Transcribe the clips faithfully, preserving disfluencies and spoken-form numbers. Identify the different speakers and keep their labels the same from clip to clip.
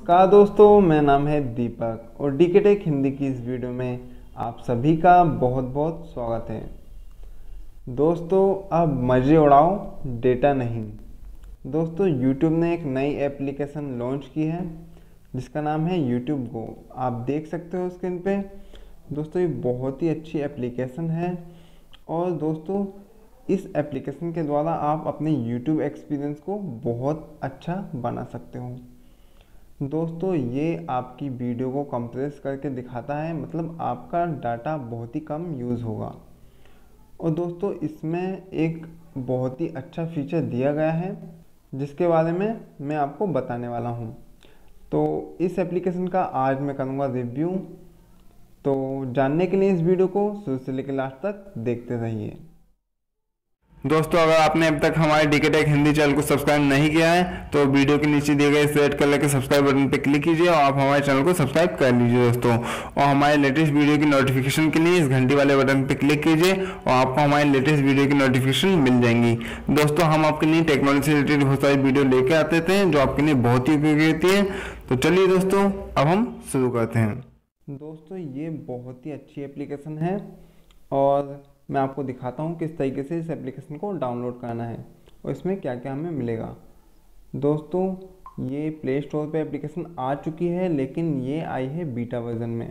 Speaker 1: नमस्कार दोस्तों, मेरा नाम है दीपक और डीके टेक हिंदी की इस वीडियो में आप सभी का बहुत बहुत स्वागत है। दोस्तों अब मज़े उड़ाओ, डेटा नहीं। दोस्तों यूट्यूब ने एक नई एप्लीकेशन लॉन्च की है जिसका नाम है यूट्यूब गो। आप देख सकते हो स्क्रीन पे। दोस्तों ये बहुत ही अच्छी एप्लीकेशन है और दोस्तों इस एप्लीकेशन के द्वारा आप अपने यूट्यूब एक्सपीरियंस को बहुत अच्छा बना सकते हो। दोस्तों ये आपकी वीडियो को कंप्रेस करके दिखाता है, मतलब आपका डाटा बहुत ही कम यूज़ होगा। और दोस्तों इसमें एक बहुत ही अच्छा फीचर दिया गया है जिसके बारे में मैं आपको बताने वाला हूँ। तो इस एप्लीकेशन का आज मैं करूँगा रिव्यू। तो जानने के लिए इस वीडियो को शुरू से लेकर लास्ट तक देखते रहिए। दोस्तों अगर आपने अब तक हमारे डीके टेक हिंदी चैनल को सब्सक्राइब नहीं किया है तो वीडियो के नीचे दिए गए इस रेड कलर के सब्सक्राइब बटन पर क्लिक कीजिए और आप हमारे चैनल को सब्सक्राइब कर लीजिए दोस्तों। और हमारे लेटेस्ट वीडियो की नोटिफिकेशन के लिए इस घंटी वाले बटन पर क्लिक कीजिए और आपको हमारे लेटेस्ट वीडियो की नोटिफिकेशन मिल जाएंगी। दोस्तों हम आपके लिए टेक्नोलॉजी से रिलेटेड बहुत सारी वीडियो लेके आते थे जो आपके लिए बहुत ही उपयोगी होती है। तो चलिए दोस्तों अब हम शुरू करते हैं। दोस्तों ये बहुत ही अच्छी एप्लीकेशन है और मैं आपको दिखाता हूँ किस तरीके से इस एप्लीकेशन को डाउनलोड करना है और इसमें क्या क्या हमें मिलेगा। दोस्तों ये प्ले स्टोर पे एप्लीकेशन आ चुकी है लेकिन ये आई है बीटा वर्जन में,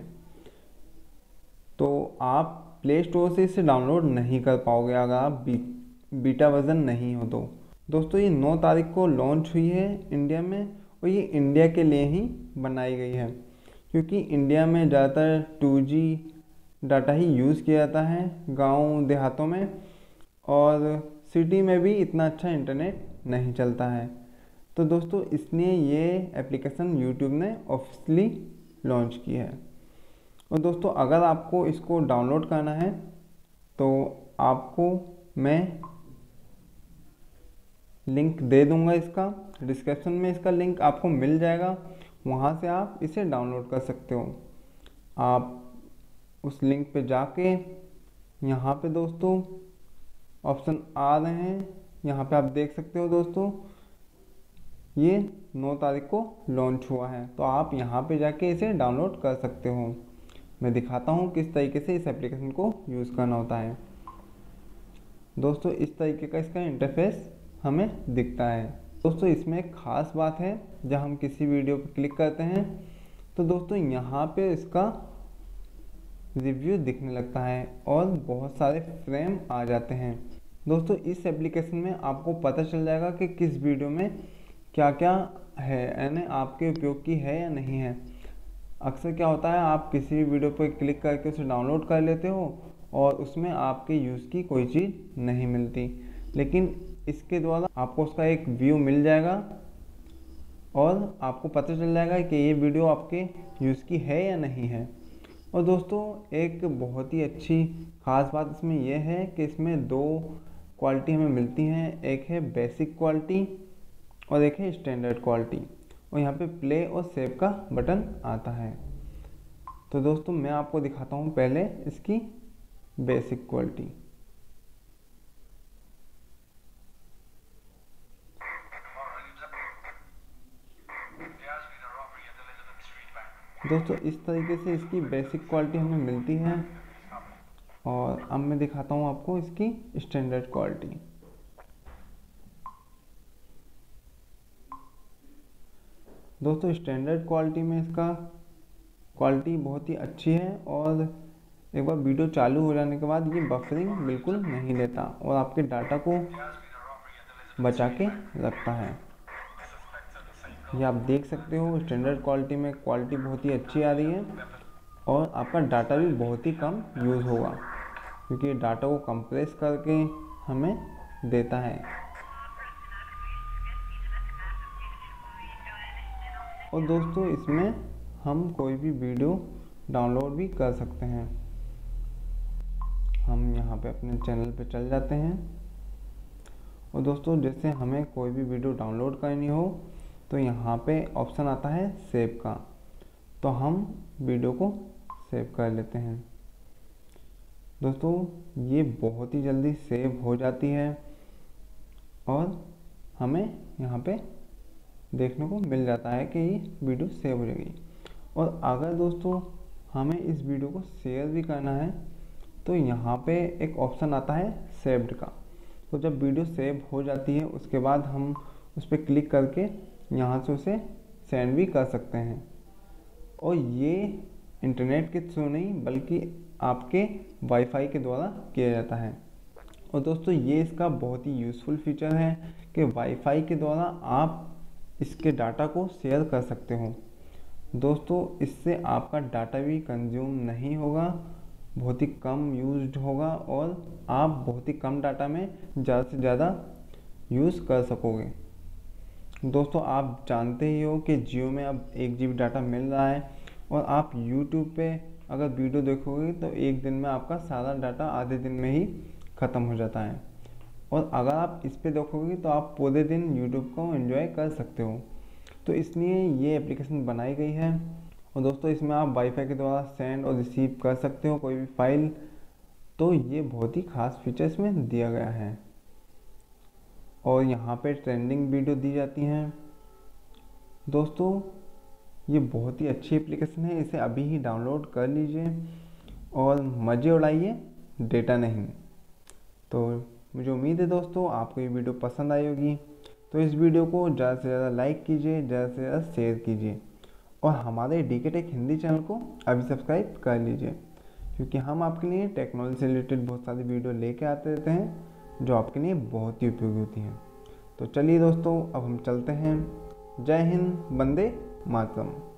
Speaker 1: तो आप प्ले स्टोर से इसे डाउनलोड नहीं कर पाओगे अगर आप बी, बीटा वर्जन नहीं हो तो। दोस्तों ये नौ तारीख को लॉन्च हुई है इंडिया में और ये इंडिया के लिए ही बनाई गई है क्योंकि इंडिया में ज़्यादातर टू जी डाटा ही यूज़ किया जाता है गांव देहातों में, और सिटी में भी इतना अच्छा इंटरनेट नहीं चलता है। तो दोस्तों इसलिए ये एप्लीकेशन यूट्यूब ने ऑफिशियली लॉन्च की है। और दोस्तों अगर आपको इसको डाउनलोड करना है तो आपको मैं लिंक दे दूंगा, इसका डिस्क्रिप्शन में इसका लिंक आपको मिल जाएगा, वहाँ से आप इसे डाउनलोड कर सकते हो। आप उस लिंक पे जाके यहाँ पे दोस्तों ऑप्शन आ रहे हैं, यहाँ पे आप देख सकते हो दोस्तों ये नौ तारीख को लॉन्च हुआ है, तो आप यहाँ पे जाके इसे डाउनलोड कर सकते हो। मैं दिखाता हूँ किस तरीके से इस एप्लीकेशन को यूज़ करना होता है। दोस्तों इस तरीके का इसका इंटरफेस हमें दिखता है। दोस्तों इसमें एक ख़ास बात है, जब हम किसी वीडियो पर क्लिक करते हैं तो दोस्तों यहाँ पे इसका रिव्यू दिखने लगता है और बहुत सारे फ्रेम आ जाते हैं। दोस्तों इस एप्लीकेशन में आपको पता चल जाएगा कि किस वीडियो में क्या क्या है, यानी आपके उपयोग की है या नहीं है। अक्सर क्या होता है आप किसी भी वीडियो पर क्लिक करके उसे डाउनलोड कर लेते हो और उसमें आपके यूज़ की कोई चीज़ नहीं मिलती, लेकिन इसके द्वारा आपको उसका एक व्यू मिल जाएगा और आपको पता चल जाएगा कि ये वीडियो आपके यूज़ की है या नहीं है। और दोस्तों एक बहुत ही अच्छी ख़ास बात इसमें यह है कि इसमें दो क्वालिटी हमें मिलती हैं, एक है बेसिक क्वालिटी और एक है स्टैंडर्ड क्वालिटी, और यहाँ पे प्ले और सेव का बटन आता है। तो दोस्तों मैं आपको दिखाता हूँ पहले इसकी बेसिक क्वालिटी। दोस्तों इस तरीके से इसकी बेसिक क्वालिटी हमें मिलती है और अब मैं दिखाता हूँ आपको इसकी स्टैंडर्ड क्वालिटी। दोस्तों स्टैंडर्ड क्वालिटी में इसका क्वालिटी बहुत ही अच्छी है और एक बार वीडियो चालू हो जाने के बाद ये बफरिंग बिल्कुल नहीं लेता और आपके डाटा को बचा के रखता है। ये आप देख सकते हो स्टैंडर्ड क्वालिटी में क्वालिटी बहुत ही अच्छी आ रही है और आपका डाटा भी बहुत ही कम यूज़ होगा क्योंकि डाटा को कंप्रेस करके हमें देता है। और दोस्तों इसमें हम कोई भी वीडियो डाउनलोड भी कर सकते हैं। हम यहाँ पे अपने चैनल पे चल जाते हैं और दोस्तों जैसे हमें कोई भी वीडियो डाउनलोड करनी हो तो यहाँ पे ऑप्शन आता है सेव का, तो हम वीडियो को सेव कर लेते हैं। दोस्तों ये बहुत ही जल्दी सेव हो जाती है और हमें यहाँ पे देखने को मिल जाता है कि ये वीडियो सेव हो जाएगी। और अगर दोस्तों हमें इस वीडियो को शेयर भी करना है तो यहाँ पे एक ऑप्शन आता है सेव्ड का। तो जब वीडियो सेव हो जाती है उसके बाद हम उस पर क्लिक करके यहाँ से उसे सेंड भी कर सकते हैं। और ये इंटरनेट के थ्रू नहीं बल्कि आपके वाईफाई के द्वारा किया जाता है। और दोस्तों ये इसका बहुत ही यूज़फुल फीचर है कि वाईफाई के द्वारा आप इसके डाटा को शेयर कर सकते हो। दोस्तों इससे आपका डाटा भी कंज्यूम नहीं होगा, बहुत ही कम यूज्ड होगा और आप बहुत ही कम डाटा में ज़्यादा से ज़्यादा यूज़ कर सकोगे। दोस्तों आप जानते ही हो कि जियो में अब एक जी बी डाटा मिल रहा है और आप यूट्यूब पे अगर वीडियो देखोगे तो एक दिन में आपका सारा डाटा आधे दिन में ही ख़त्म हो जाता है। और अगर आप इस पे देखोगे तो आप पूरे दिन यूट्यूब को एंजॉय कर सकते हो। तो इसलिए ये एप्लीकेशन बनाई गई है। और दोस्तों इसमें आप वाईफाई के द्वारा सेंड और रिसीव कर सकते हो कोई भी फाइल। तो ये बहुत ही खास फीचर इसमें दिया गया है। और यहाँ पे ट्रेंडिंग वीडियो दी जाती हैं। दोस्तों ये बहुत ही अच्छी एप्लीकेशन है, इसे अभी ही डाउनलोड कर लीजिए और मज़े उड़ाइए, डेटा नहीं। तो मुझे उम्मीद है दोस्तों आपको ये वीडियो पसंद आई होगी। तो इस वीडियो को ज़्यादा से ज़्यादा लाइक कीजिए, ज़्यादा से ज़्यादा शेयर कीजिए और हमारे डीके टेक हिंदी चैनल को अभी सब्सक्राइब कर लीजिए, क्योंकि हम आपके लिए टेक्नोलॉजी से रिलेटेड बहुत सारी वीडियो लेके आते रहते हैं जो आपके लिए बहुत ही उपयोगी होती हैं। तो चलिए दोस्तों अब हम चलते हैं। जय हिंद, वंदे मातरम।